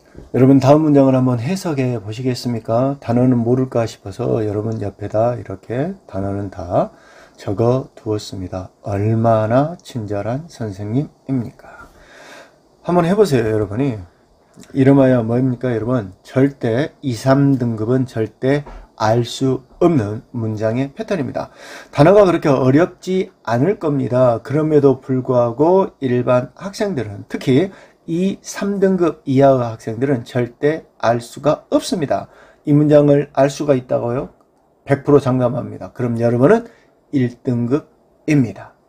여러분 다음 문장을 한번 해석해 보시겠습니까? 단어는 모를까 싶어서 여러분 옆에다 이렇게 단어는 다 적어 두었습니다. 얼마나 친절한 선생님입니까? 한번 해보세요, 여러분이. 이름하여 뭐입니까, 여러분? 절대 2, 3등급은 절대 알 수 없는 문장의 패턴입니다. 단어가 그렇게 어렵지 않을 겁니다. 그럼에도 불구하고 일반 학생들은, 특히 2, 3등급 이하의 학생들은 절대 알 수가 없습니다. 이 문장을 알 수가 있다고요? 100% 장담합니다. 그럼 여러분은 1등급입니다.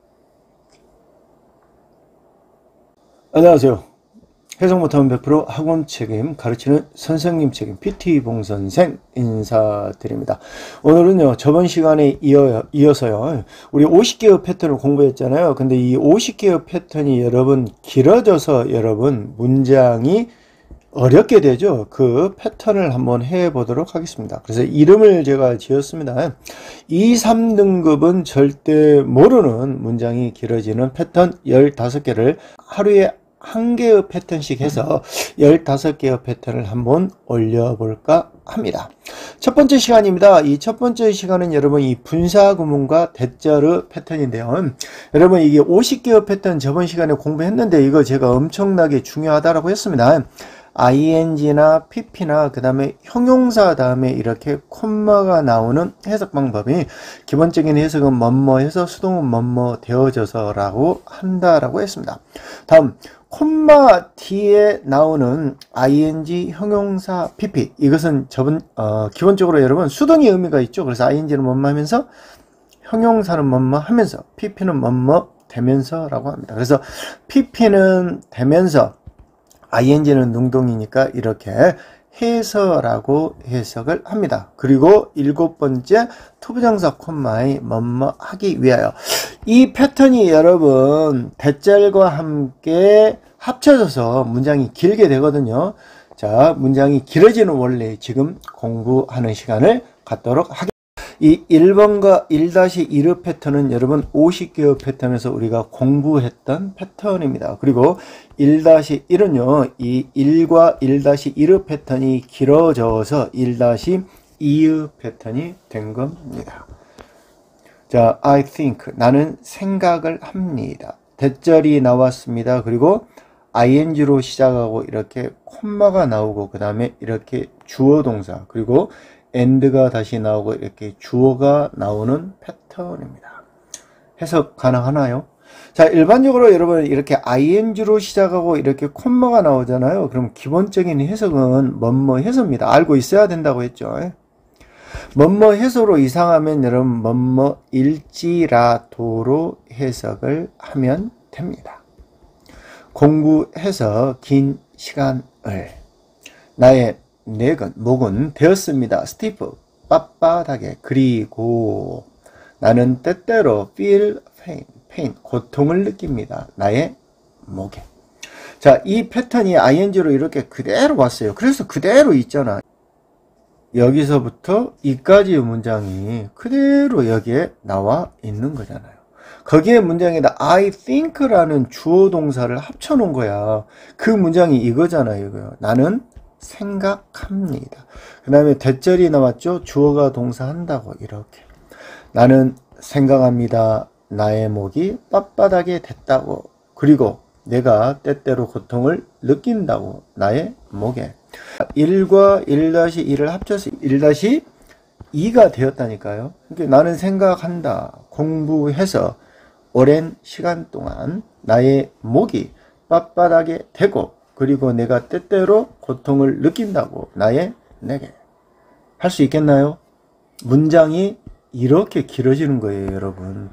안녕하세요. 해석 못하면 100% 학원 책임, 가르치는 선생님 책임, PT봉 선생 인사드립니다. 오늘은요, 저번 시간에 이어서요, 우리 50개의 패턴을 공부했잖아요. 근데 이 50개의 패턴이 여러분 길어져서 여러분 문장이 어렵게 되죠. 그 패턴을 한번 해보도록 하겠습니다. 그래서 이름을 제가 지었습니다. 2, 3등급은 절대 모르는 문장이 길어지는 패턴 15개를 하루에 한 개의 패턴씩 해서 15개의 패턴을 한번 올려볼까 합니다. 첫 번째 시간입니다. 이 첫 번째 시간은 여러분 이 분사구문과 대절의 패턴인데요. 여러분 이게 50개의 패턴 저번 시간에 공부했는데 이거 제가 엄청나게 중요하다고 했습니다. ing나 pp나 그 다음에 형용사 다음에 이렇게 콤마가 나오는 해석 방법이 기본적인 해석은 뭐뭐 해서 수동은 뭐뭐 되어져서 라고 한다라고 했습니다. 다음 콤마 뒤에 나오는 ing 형용사 pp 이것은 기본적으로 여러분 수동의 의미가 있죠. 그래서 ing는 뭐뭐 하면서 형용사는 뭐뭐 하면서 pp는 뭐뭐 되면서 라고 합니다. 그래서 pp는 되면서 ing는 능동이니까 이렇게 해서라고 해석을 합니다. 그리고 7번째 투부정사 콤마의 뭐뭐 하기 위하여. 이 패턴이 여러분 대절과 함께 합쳐져서 문장이 길게 되거든요. 자, 문장이 길어지는 원리 지금 공부하는 시간을 갖도록 하겠습니다. 이 1번과 1-1의 패턴은 여러분 50개의 패턴에서 우리가 공부했던 패턴입니다. 그리고 1-1은요, 이 1과 1-1의 패턴이 길어져서 1-2의 패턴이 된 겁니다. 자, I think, 나는 생각을 합니다. 대절이 나왔습니다. 그리고 ing로 시작하고 이렇게 콤마가 나오고 그 다음에 이렇게 주어 동사 그리고 and가 다시 나오고 이렇게 주어가 나오는 패턴입니다. 해석 가능하나요? 자, 일반적으로 여러분 이렇게 ing로 시작하고 이렇게 콤마가 나오잖아요. 그럼 기본적인 해석은 뭐뭐 해서입니다. 알고 있어야 된다고 했죠. 뭐뭐 해서로 이상하면 여러분 뭐뭐 일지라도로 해석을 하면 됩니다. 공부해서 긴 시간을 나의 목은 되었습니다. 스티프 빳빳하게. 그리고 나는 때때로 feel pain 고통을 느낍니다. 나의 목에. 자, 이 패턴이 ing로 이렇게 그대로 왔어요. 그래서 그대로 있잖아. 여기서부터 이까지의 문장이 그대로 여기에 나와 있는 거잖아요. 거기에 문장에다 I think라는 주어 동사를 합쳐 놓은 거야. 그 문장이 이거잖아요. 이거요. 나는 생각합니다. 그 다음에 대절이 나왔죠. 주어가 동사한다고 이렇게. 나는 생각합니다. 나의 목이 빳빳하게 됐다고. 그리고 내가 때때로 고통을 느낀다고. 나의 목에. 1과 1-1을 합쳐서 1-2가 되었다니까요. 그러니까 나는 생각한다. 공부해서 오랜 시간 동안 나의 목이 빳빳하게 되고 그리고 내가 때때로 고통을 느낀다고. 내게. 할 수 있겠나요? 문장이 이렇게 길어지는 거예요, 여러분.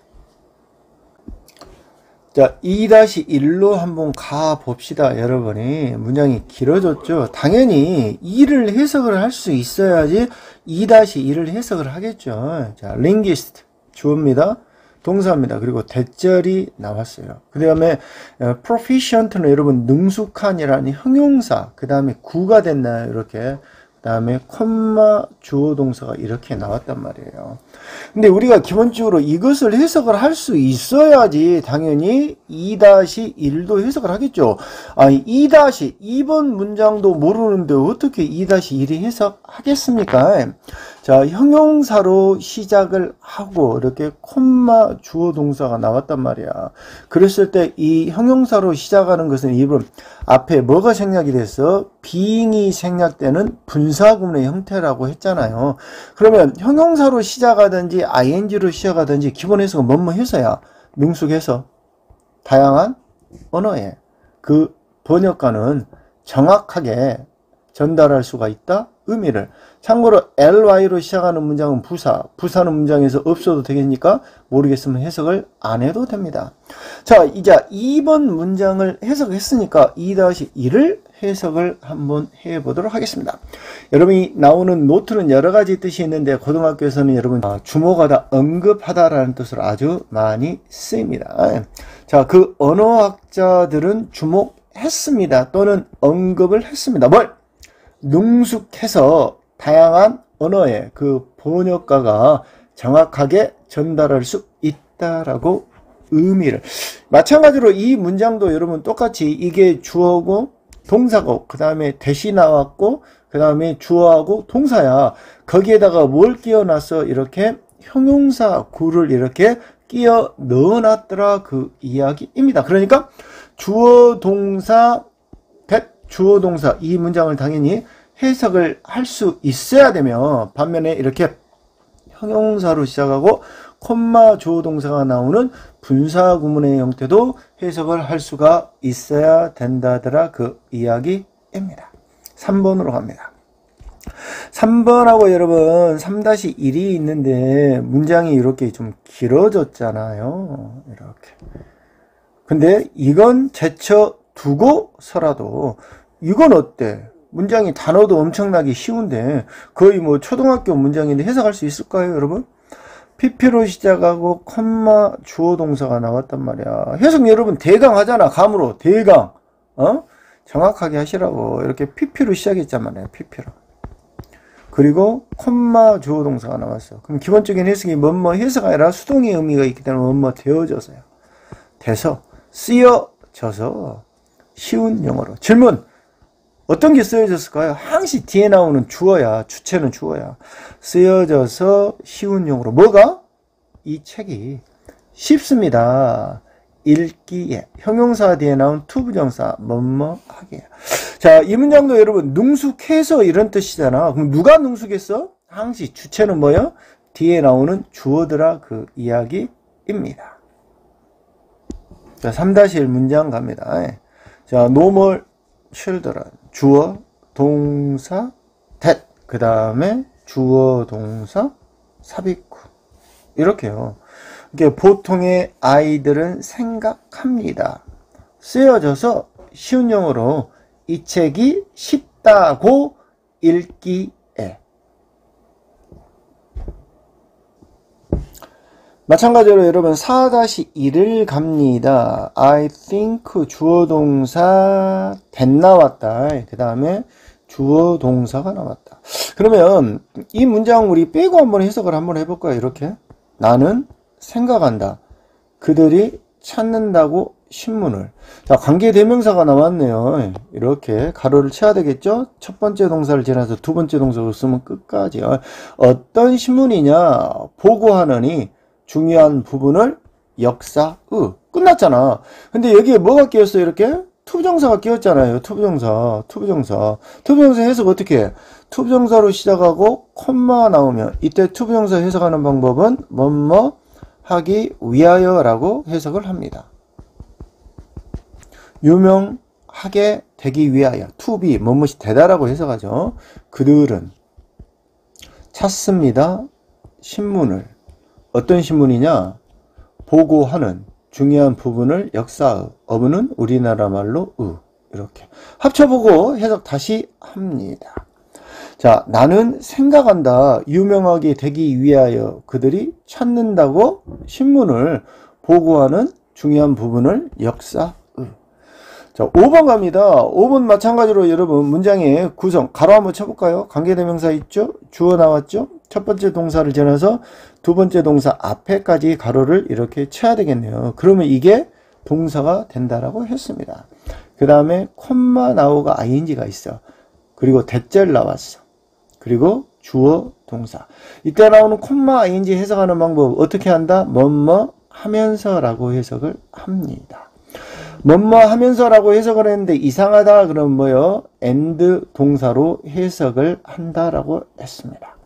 자, 2-1로 한번 가봅시다, 여러분이. 문장이 길어졌죠? 당연히 2를 해석을 할 수 있어야지 2-1을 해석을 하겠죠. 자, linguist, 주어입니다. 동사입니다. 그리고 대절이 나왔어요. 그 다음에 proficient는 여러분 능숙한이라는 형용사, 그 다음에 구가 됐나요? 이렇게. 그 다음에 콤마 주어 동사가 이렇게 나왔단 말이에요. 근데 우리가 기본적으로 이것을 해석을 할 수 있어야지 당연히 2-1도 해석을 하겠죠. 아니 2-2번 문장도 모르는데 어떻게 2-1이 해석하겠습니까? 자, 형용사로 시작을 하고 이렇게 콤마 주어 동사가 나왔단 말이야. 그랬을 때 이 형용사로 시작하는 것은 이번 앞에 뭐가 생략이 됐어? being이 생략되는 분사구문의 형태라고 했잖아요. 그러면 형용사로 시작하든지 ing로 시작하든지 기본 해석은 뭐뭐 해서야 능숙해서 다양한 언어에 그 번역가는 정확하게 전달할 수가 있다. 의미를. 참고로 ly로 시작하는 문장은 부사는 문장에서 없어도 되겠습니까? 모르겠으면 해석을 안 해도 됩니다. 자, 이제 2번 문장을 해석했으니까 2-1을 해석을 한번 해보도록 하겠습니다. 여러분이 나오는 노트는 여러 가지 뜻이 있는데 고등학교에서는 여러분 주목하다, 언급하다라는 뜻으로 아주 많이 쓰입니다. 자, 그 언어학자들은 주목했습니다. 또는 언급을 했습니다. 뭘? 능숙해서 다양한 언어의 그 번역가가 정확하게 전달할 수 있다라고 의미를. 마찬가지로 이 문장도 여러분 똑같이 이게 주어고 동사고 그 다음에 대시 나왔고 그 다음에 주어하고 동사야. 거기에다가 뭘 끼워놨어? 이렇게 형용사 구를 이렇게 끼워 넣어놨더라 그 이야기입니다. 그러니까 주어 동사 주어 동사 이 문장을 당연히 해석을 할 수 있어야 되며 반면에 이렇게 형용사로 시작하고 콤마 주어 동사가 나오는 분사 구문의 형태도 해석을 할 수가 있어야 된다더라 그 이야기입니다. 3번으로 갑니다. 3번하고 여러분 3-1이 있는데 문장이 이렇게 좀 길어졌잖아요. 이렇게. 근데 이건 제쳐 두고서라도 이건 어때? 문장이 단어도 엄청나게 쉬운데 거의 뭐 초등학교 문장인데 해석할 수 있을까요, 여러분? PP로 시작하고 콤마 주어 동사가 나왔단 말이야. 해석 여러분 대강 하잖아. 감으로 대강. 정확하게 하시라고. 이렇게 PP로 시작했단 말이야. PP로. 그리고 콤마 주어 동사가 나왔어. 그럼 기본적인 해석이 뭐뭐 해석이 아니라 수동의 의미가 있기 때문에 뭐뭐 되어져서요. 돼서 쓰여져서 쉬운 영어로. 질문. 어떤 게 쓰여졌을까요? 항시 뒤에 나오는 주어야. 주체는 주어야. 쓰여져서 쉬운 용어로. 뭐가? 이 책이 쉽습니다. 읽기에. 형용사 뒤에 나온 투부정사. 뭐뭐 하게. 자, 이 문장도 여러분 능숙해서 이런 뜻이잖아. 그럼 누가 능숙했어? 항시 주체는 뭐요? 뒤에 나오는 주어들아 그 이야기입니다. 자, 3-1 문장 갑니다. 자, normal children. 주어, 동사, that. 그 다음에 주어, 동사, 삽입구. 이렇게요. 이게 보통의 아이들은 생각합니다. 쓰여져서 쉬운 영어로 이 책이 쉽다고 읽기에. 마찬가지로 여러분 4-1을 갑니다. I think 주어 동사 that 나왔다. 그 다음에 주어 동사가 나왔다. 그러면 이 문장 우리 빼고 한번 해석을 한번 해볼까요? 이렇게. 나는 생각한다. 그들이 찾는다고 신문을. 자, 관계대명사가 나왔네요. 이렇게 가로를 쳐야 되겠죠? 첫 번째 동사를 지나서 두 번째 동사를 쓰면 끝까지. 어떤 신문이냐? 보고하느니 중요한 부분을 역사의. 끝났잖아. 근데 여기에 뭐가 끼었어요? 이렇게? 투부정사가 끼었잖아요. 투부정사 해석 어떻게 해? 투부정사로 시작하고 콤마 나오면 이때 투부정사 해석하는 방법은 뭐뭐 하기 위하여 라고 해석을 합니다. 유명하게 되기 위하여. to be 뭐뭐이 되다라고 해석하죠. 그들은 찾습니다. 신문을. 어떤 신문이냐? 보고하는 중요한 부분을 역사의. 어부는 우리나라 말로 이렇게 합쳐보고 해석 다시 합니다. 자, 나는 생각한다. 유명하게 되기 위하여 그들이 찾는다고 신문을 보고하는 중요한 부분을 역사의. 자, 5번 갑니다. 5번 마찬가지로 여러분 문장의 구성 가로 한번 쳐볼까요? 관계대명사 있죠? 주어 나왔죠? 첫 번째 동사를 지나서 두 번째 동사 앞에까지 가로를 이렇게 쳐야 되겠네요. 그러면 이게 동사가 된다라고 했습니다. 그 다음에 콤마 나오가 ing가 있어. 그리고 대절 나왔어. 그리고 주어 동사. 이때 나오는 콤마 ing 해석하는 방법 어떻게 한다? 뭐뭐 하면서라고 해석을 합니다. 뭐뭐 하면서라고 해석을 했는데 이상하다 그러면 뭐요? and 동사로 해석을 한다라고 했습니다.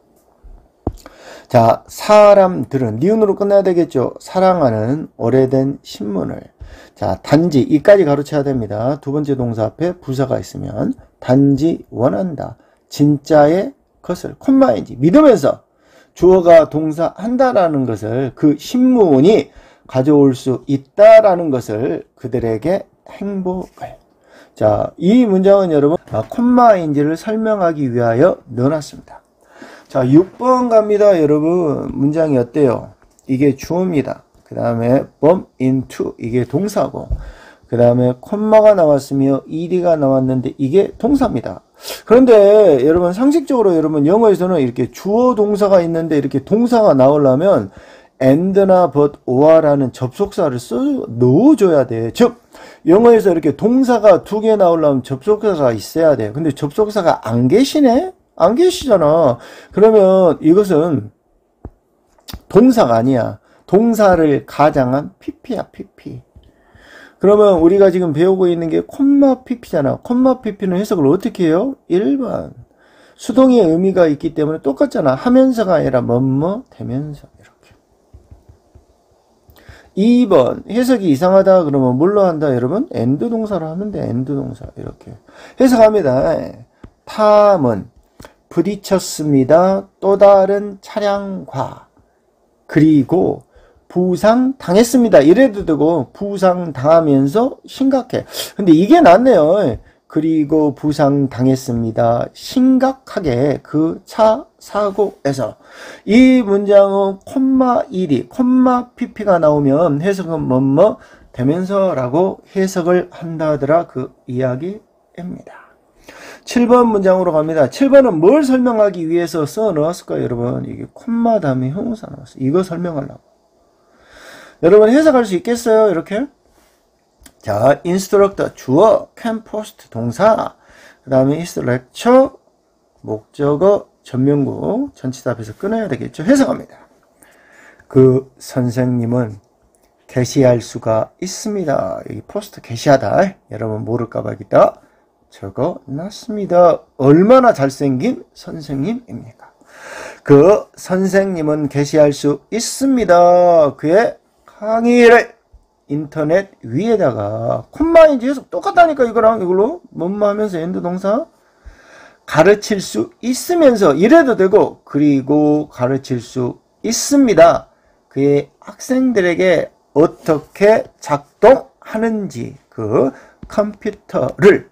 자, 사람들은 니은으로 끝나야 되겠죠. 사랑하는 오래된 신문을. 자, 단지 이까지 가로쳐야 됩니다. 두 번째 동사 앞에 부사가 있으면 단지 원한다. 진짜의 것을 콤마인지 믿으면서 주어가 동사 한다라는 것을 그 신문이 가져올 수 있다라는 것을 그들에게 행복을. 자, 이 문장은 여러분 콤마인지를 설명하기 위하여 넣어놨습니다. 자, 6번 갑니다. 여러분 문장이 어때요? 이게 주어입니다. 그 다음에 bump into 이게 동사고 그 다음에 콤마가 나왔으며 ed가 나왔는데 이게 동사입니다. 그런데 여러분 상식적으로 여러분 영어에서는 이렇게 주어 동사가 있는데 이렇게 동사가 나오려면 and나 but, or라는 접속사를 넣어줘야 돼. 즉 영어에서 이렇게 동사가 두 개 나오려면 접속사가 있어야 돼. 근데 접속사가 안 계시네? 안 계시잖아. 그러면 이것은 동사가 아니야. 동사를 가장한 pp야, pp. 그러면 우리가 지금 배우고 있는 게 콤마 pp잖아. 콤마 pp는 해석을 어떻게 해요? 1번. 수동의 의미가 있기 때문에 똑같잖아. 하면서가 아니라 뭐뭐 되면서 이렇게. 2번 해석이 이상하다 그러면 뭘로 한다 여러분? and 동사로 하면 돼. and 동사 이렇게 해석합니다. 탐은 부딪혔습니다. 또 다른 차량과 그리고 부상당했습니다. 이래도 되고 부상당하면서 심각해. 근데 이게 낫네요. 그리고 부상당했습니다. 심각하게 그 차 사고에서. 이 문장은 콤마 1이 콤마 pp가 나오면 해석은 뭐뭐 되면서라고 해석을 한다더라 그 이야기입니다. 7번 문장으로 갑니다. 7번은 뭘 설명하기 위해서 써 넣었을까요 여러분? 이게 콤마 다음에 형용사 나왔어요. 이거 설명하려고. 여러분 해석할 수 있겠어요? 이렇게. 자, instructor 주어, 캠포스트 동사, 그 다음에 is lecture 목적어, 전명구 전치사 앞에서 끊어야 되겠죠. 해석합니다. 그 선생님은 게시할 수가 있습니다. 여기 포스트 게시하다. 여러분 모를까봐 여기다 적어놨습니다. 얼마나 잘생긴 선생님입니까? 그 선생님은 게시할 수 있습니다. 그의 강의를 인터넷 위에다가 콤마인지 해서 똑같다니까 이거랑 이걸로 뭐뭐 하면서 엔드 동사 가르칠 수 있으면서 이래도 되고 그리고 가르칠 수 있습니다. 그의 학생들에게 어떻게 작동하는지 그 컴퓨터를.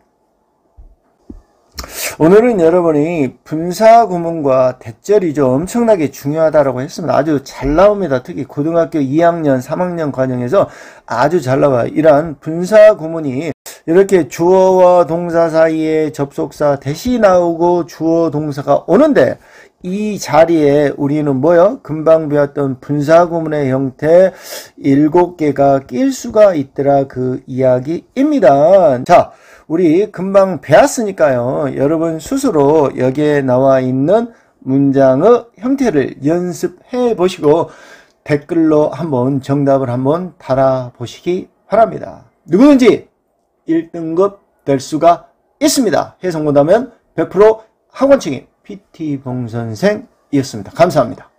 오늘은 여러분이 분사 구문과 대절이죠. 엄청나게 중요하다고 했습니다. 아주 잘 나옵니다. 특히 고등학교 2학년, 3학년 과정에서 아주 잘 나와요. 이러한 분사 구문이 이렇게 주어와 동사 사이에 접속사 대시 나오고 주어 동사가 오는데 이 자리에 우리는 뭐요? 금방 배웠던 분사 구문의 형태 7개가 낄 수가 있더라 그 이야기입니다. 자, 우리 금방 배웠으니까요. 여러분 스스로 여기에 나와 있는 문장의 형태를 연습해 보시고 댓글로 한번 정답을 한번 달아보시기 바랍니다. 누구든지 1등급 될 수가 있습니다. 해석 못하면 100% 학원 책임 PT 봉선생이었습니다. 감사합니다.